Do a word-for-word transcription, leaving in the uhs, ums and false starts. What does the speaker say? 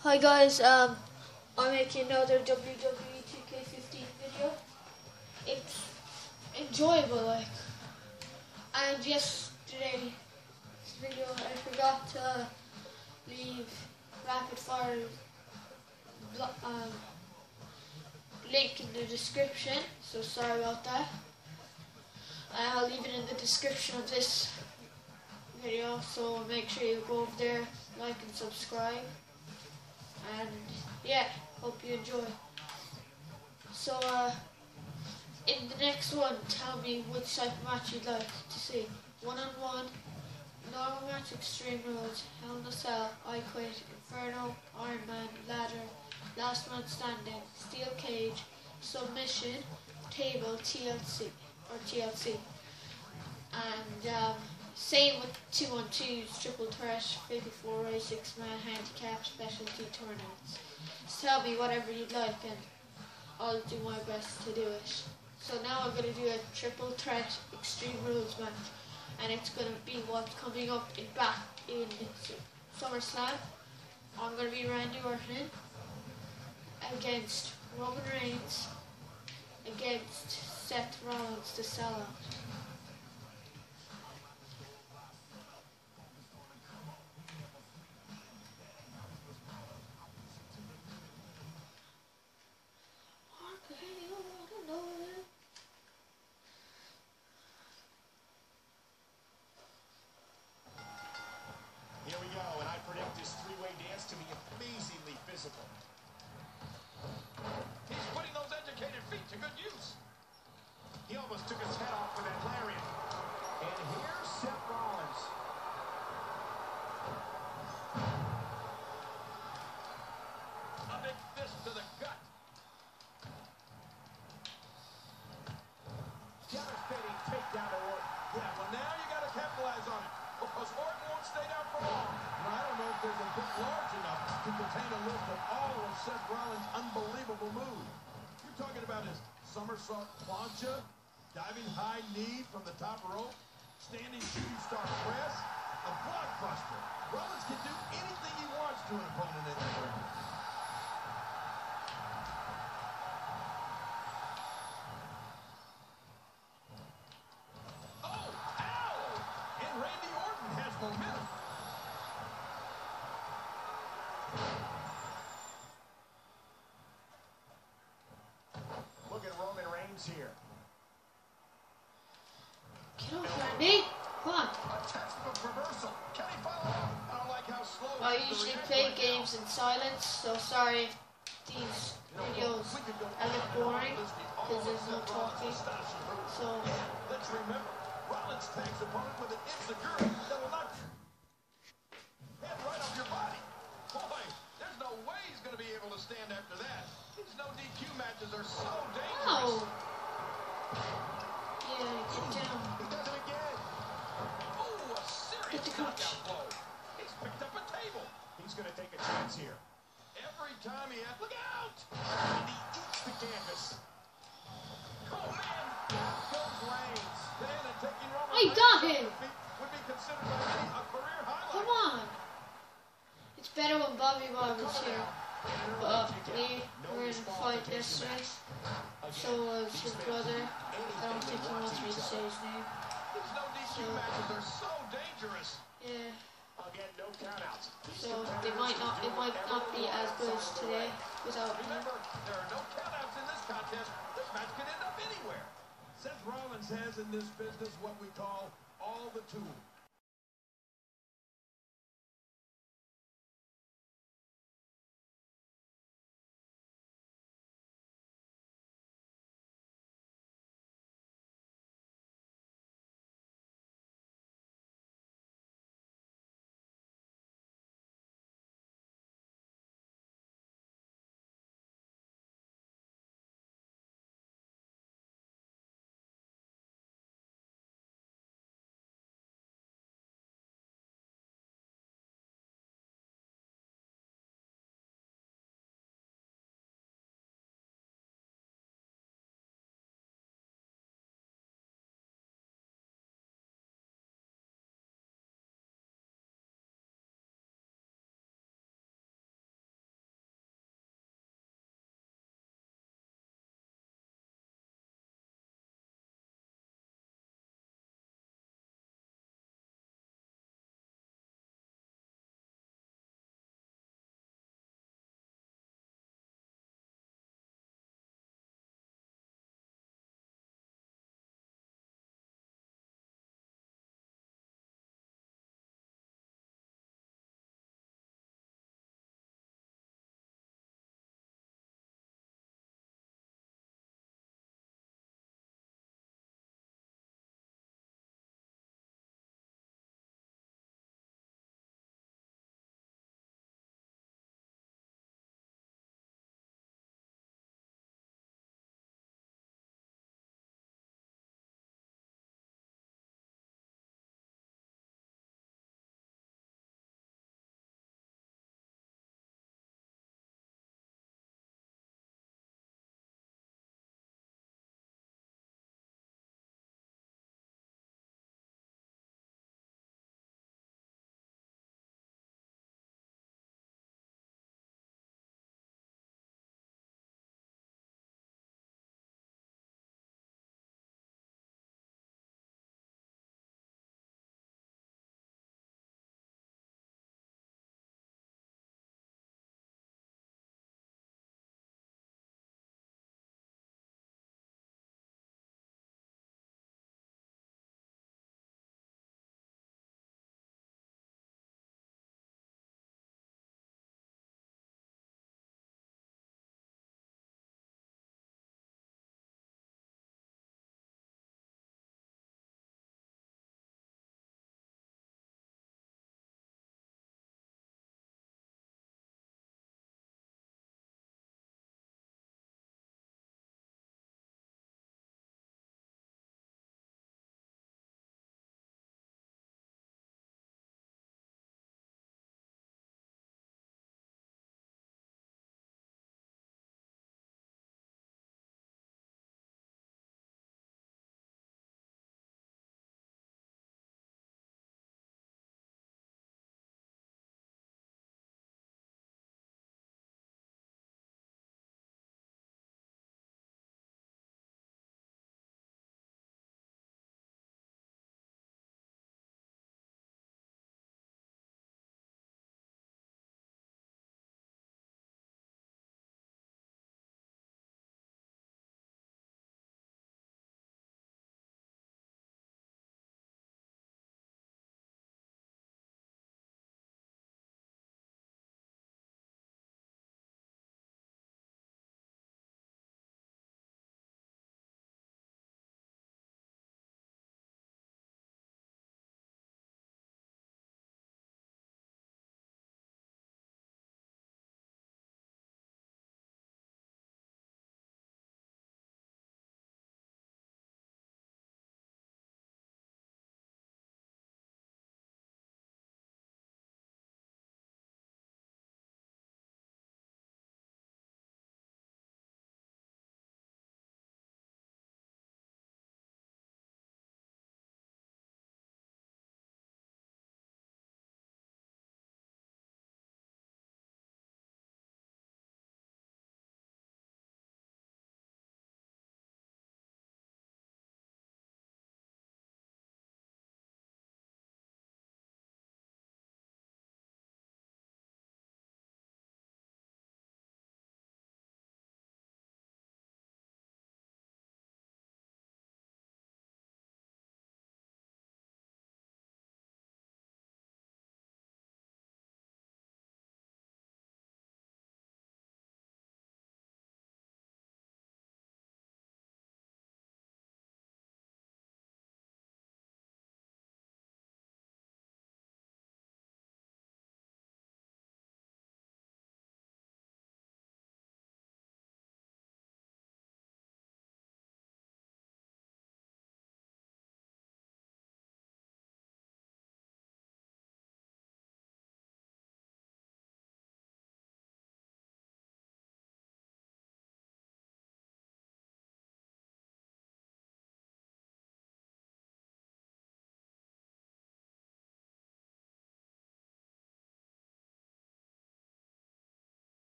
Hi guys, um, I'm making another W W E two K fifteen video. It's enjoyable, like, and yesterday's video I forgot to leave rapid fire um, link in the description, so sorry about that. I'll leave it in the description of this video, so make sure you go over there, like and subscribe. And yeah, hope you enjoy. So uh, in the next one, tell me which type of match you'd like to see. One-on-one, normal match, Extreme Rules, Hell in a Cell, I Quit, Inferno, Iron Man, Ladder, Last Man Standing, Steel Cage, Submission, Table, T L C, or T L C. And um, same with two on twos, triple threat, fifty-four race, six man handicap, specialty tournaments. Just tell me whatever you'd like and I'll do my best to do it. So now I'm going to do a triple threat Extreme Rules match, and it's going to be what's coming up in back in SummerSlam. I'm going to be Randy Orton against Roman Reigns against Seth Rollins, the sellout. Here we go, and I predict this three-way dance to be amazingly physical. He's putting those educated feet to good use. He almost took his head off with that lariat. And here's Seth Rollins. A big fist to the gut. Devastating takedown to Orton. Yeah, well now you got to capitalize on it, because Orton won't stay down for long. And I don't know if there's a book large enough to contain a list of all of Seth Rollins' unbelievable moves. You're talking about his somersault plancha, diving high knee from the top rope, standing shooting star press, a blockbuster. Rollins can do anything he wants to an opponent in the ring. Momentum. Look at Roman Reigns here. Get off, Randy! Come on! A textbook reversal. Can he follow up? I don't like how slow. I usually play games in silence, so sorry if these videos I look boring because there's no talking. So let's remember, Rollins tags opponent with an insecurity that will not head right off your body. Boy, there's no way he's going to be able to stand after that. These no D Q matches are so dangerous. oh. Yeah, get down. He does it again. Oh, a serious knockout blow. He's picked up a table. He's going to take a chance here. Every time he has, look out! And he eats the canvas. Oh man, out goes Reigns. Then and taking Roman I got him. Would be considered by many a career highlight. Come on! It's better when Bobby Bob is here. But we were in a fight yesterday, so was his brother. I don't think he wants me to say his name. These no D Q matches are so dangerous. Yeah. Again, no countouts. So they might not. It might not be as good as today without him. Remember, there are no countouts in this contest. This match could end up anywhere. Seth Rollins has in this business what we call all the tools.